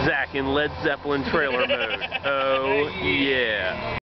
Zach in Led Zeppelin trailer mode. Oh, yeah.